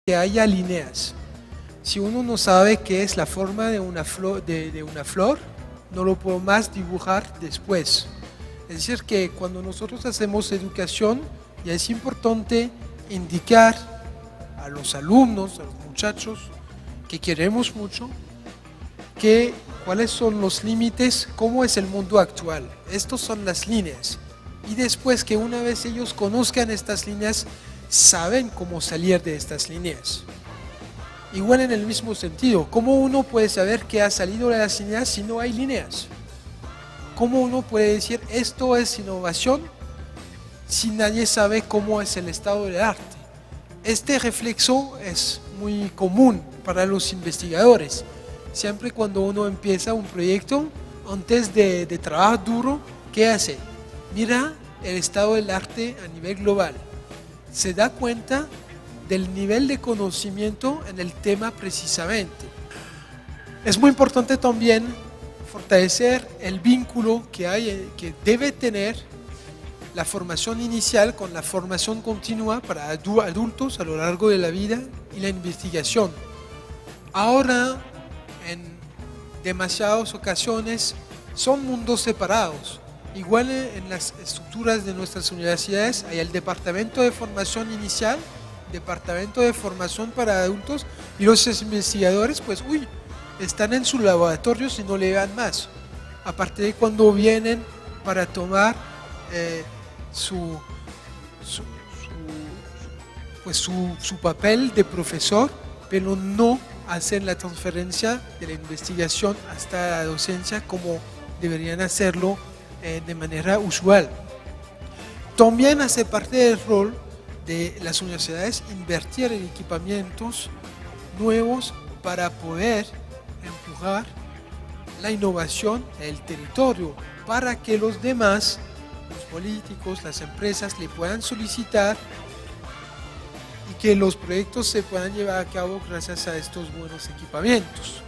que haya líneas. Si uno no sabe qué es la forma de una flor, no lo puedo más dibujar después. Es decir, que cuando nosotros hacemos educación, ya es importante indicar a los alumnos, a los muchachos que queremos mucho, cuáles son los límites, cómo es el mundo actual. Estas son las líneas. Y después que una vez ellos conozcan estas líneas, saben cómo salir de estas líneas. Igual en el mismo sentido, ¿cómo uno puede saber que ha salido de las líneas si no hay líneas? ¿Cómo uno puede decir esto es innovación si nadie sabe cómo es el estado del arte? Este reflejo es muy común para los investigadores. Siempre cuando uno empieza un proyecto, antes de trabajar duro, ¿qué hace? Mira el estado del arte a nivel global. Se da cuenta del nivel de conocimiento en el tema precisamente. Es muy importante también fortalecer el vínculo que debe tener la formación inicial con la formación continua para adultos a lo largo de la vida y la investigación. Ahora, en demasiadas ocasiones, son mundos separados. Igual en las estructuras de nuestras universidades hay el departamento de formación inicial, departamento de formación para adultos, y los investigadores pues están en sus laboratorios y no le dan más. Aparte de cuando vienen para tomar su papel de profesor, pero no hacen la transferencia de la investigación hasta la docencia como deberían hacerlo de manera usual. También hace parte del rol de las universidades invertir en equipamientos nuevos para poder empujar la innovación en el territorio, para que los demás, los políticos, las empresas, le puedan solicitar y que los proyectos se puedan llevar a cabo gracias a estos buenos equipamientos.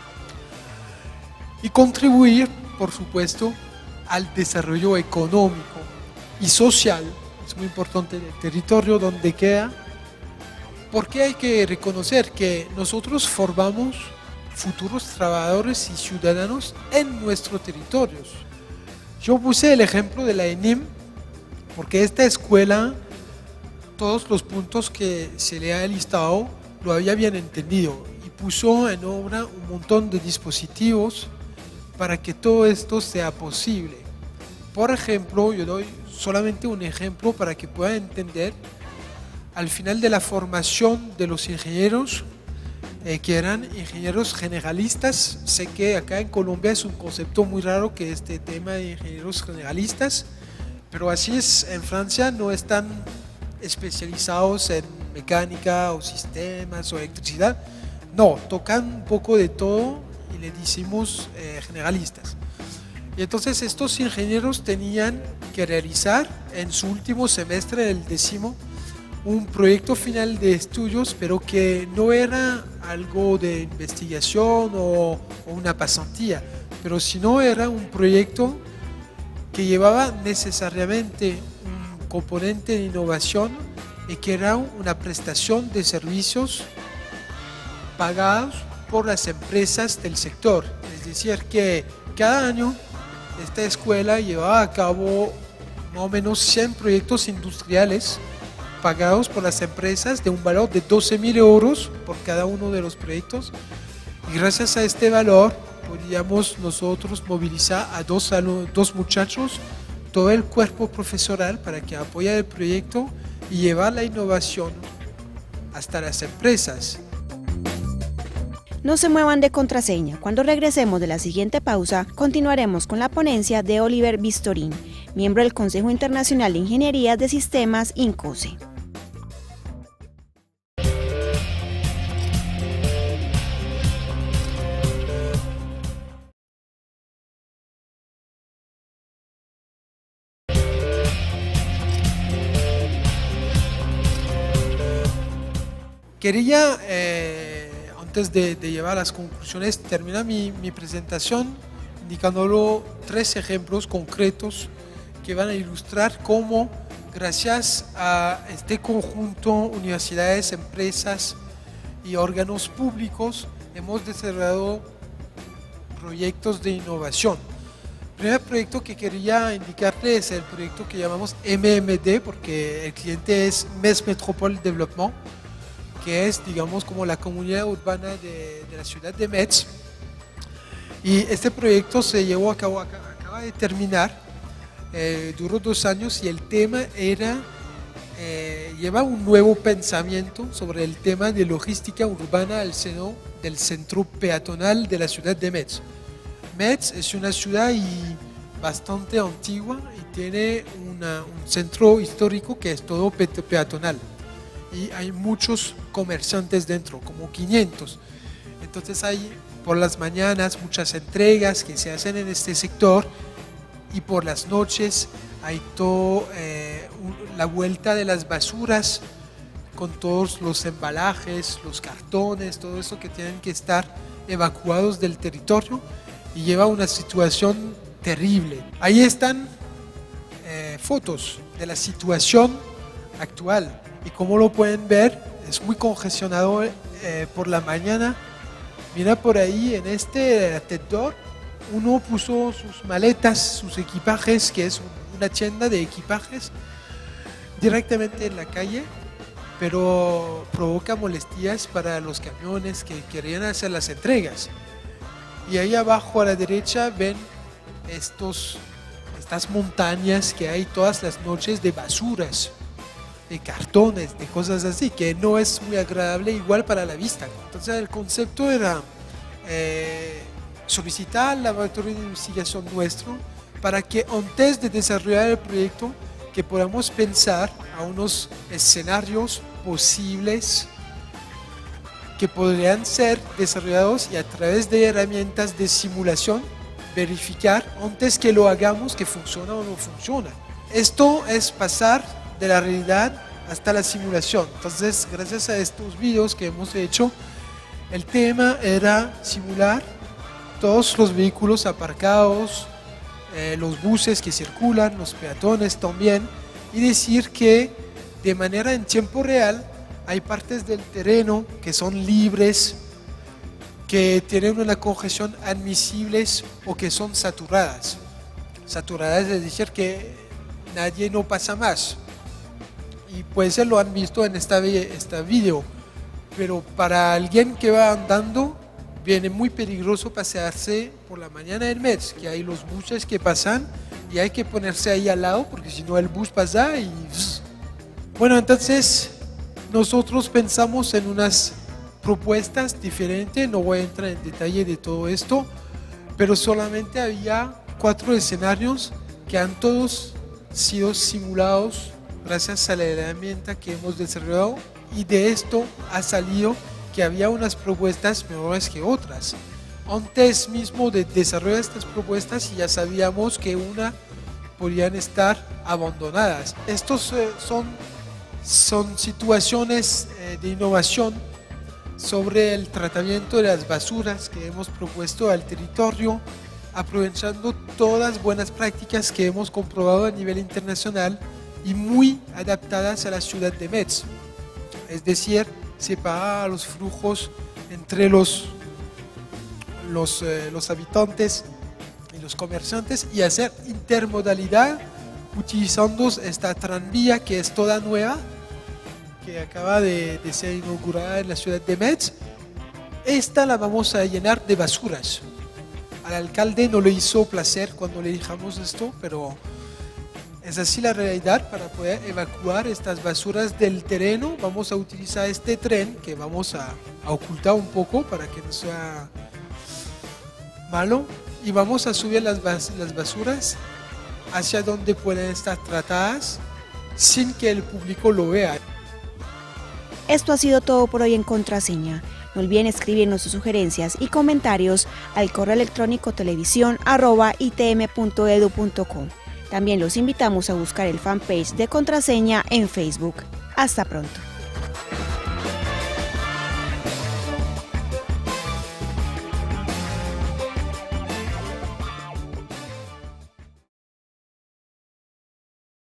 Y contribuir, por supuesto, al desarrollo económico y social. Es muy importante el territorio donde queda, porque hay que reconocer que nosotros formamos futuros trabajadores y ciudadanos en nuestros territorios. Yo puse el ejemplo de la ENIM, porque esta escuela, todos los puntos que se le ha listado, lo había bien entendido y puso en obra un montón de dispositivos para que todo esto sea posible. Por ejemplo, yo doy solamente un ejemplo para que puedan entender. Al final de la formación de los ingenieros, que eran ingenieros generalistas, sé que acá en Colombia es un concepto muy raro que este tema de ingenieros generalistas, pero así es en Francia, no están especializados en mecánica o sistemas o electricidad, no, tocan un poco de todo y le decimos generalistas. Y entonces estos ingenieros tenían que realizar en su último semestre del 10º un proyecto final de estudios, pero que no era algo de investigación o una pasantía, pero sino era un proyecto que llevaba necesariamente un componente de innovación y que era una prestación de servicios pagados por las empresas del sector. Es decir, que cada año esta escuela llevaba a cabo más o menos 100 proyectos industriales pagados por las empresas de un valor de 12.000 euros por cada uno de los proyectos, y gracias a este valor podíamos nosotros movilizar a dos muchachos, todo el cuerpo profesoral, para que apoye el proyecto y llevar la innovación hasta las empresas. No se muevan de contraseña. Cuando regresemos de la siguiente pausa, continuaremos con la ponencia de Oliver Vistorín, miembro del Consejo Internacional de Ingeniería de Sistemas, INCOSE. Quería, antes de llevar las conclusiones, terminar mi presentación indicándolo 3 ejemplos concretos que van a ilustrar cómo, gracias a este conjunto, universidades, empresas y órganos públicos hemos desarrollado proyectos de innovación. El primer proyecto que quería indicarles es el proyecto que llamamos MMD, porque el cliente es Metz Métropole Développement, que es, digamos, como la comunidad urbana de la ciudad de Metz. Y este proyecto se llevó a cabo, acaba de terminar, duró 2 años y el tema era, lleva un nuevo pensamiento sobre el tema de logística urbana al seno del centro peatonal de la ciudad de Metz. Metz es una ciudad bastante antigua y tiene un centro histórico que es todo peatonal y hay muchos comerciantes dentro, como 500. Entonces hay por las mañanas muchas entregas que se hacen en este sector y por las noches hay todo la vuelta de las basuras con todos los embalajes, los cartones, todo eso que tienen que estar evacuados del territorio y lleva una situación terrible. Ahí están fotos de la situación actual y como lo pueden ver es muy congestionado por la mañana. Mira por ahí en este atendor uno puso sus maletas, sus equipajes, que es una tienda de equipajes directamente en la calle, pero provoca molestias para los camiones que querían hacer las entregas. Y ahí abajo a la derecha ven estas montañas que hay todas las noches de basuras, de cartones, de cosas así, que no es muy agradable igual para la vista. Entonces el concepto era solicitar al laboratorio de investigación nuestro para que antes de desarrollar el proyecto que podamos pensar a unos escenarios posibles que podrían ser desarrollados y a través de herramientas de simulación verificar antes que lo hagamos que funciona o no funciona. Esto es pasar de la realidad hasta la simulación. Entonces, gracias a estos videos que hemos hecho, el tema era simular todos los vehículos aparcados, los buses que circulan, los peatones también, y decir que de manera en tiempo real hay partes del terreno que son libres, que tienen una congestión admisibles o que son saturadas. Saturadas es decir que nadie no pasa más. Y pues lo han visto en esta video. Pero para alguien que va andando, viene muy peligroso pasearse por la mañana en Metz, que hay los buses que pasan y hay que ponerse ahí al lado porque si no el bus pasa y... Bueno, entonces nosotros pensamos en unas propuestas diferentes, no voy a entrar en detalle de todo esto, pero solamente había 4 escenarios que han todos sido simulados gracias a la herramienta que hemos desarrollado y de esto ha salido que había unas propuestas mejores que otras. Antes mismo de desarrollar estas propuestas ya sabíamos que una podían estar abandonadas. Estos son situaciones de innovación sobre el tratamiento de las basuras que hemos propuesto al territorio, aprovechando todas las buenas prácticas que hemos comprobado a nivel internacional y muy adaptadas a la ciudad de Metz. Es decir, separar los flujos entre los habitantes y los comerciantes y hacer intermodalidad utilizando esta tranvía que es toda nueva, que acaba de ser inaugurada en la ciudad de Metz. Esta la vamos a llenar de basuras. Al alcalde no le hizo placer cuando le dijimos esto, pero es así la realidad. Para poder evacuar estas basuras del terreno vamos a utilizar este tren que vamos a ocultar un poco para que no sea malo y vamos a subir las basuras hacia donde pueden estar tratadas sin que el público lo vea. Esto ha sido todo por hoy en Contraseña. No olviden escribirnos sus sugerencias y comentarios al correo electrónico televisión@itm.edu.co. También los invitamos a buscar el fanpage de Contraseña en Facebook. Hasta pronto.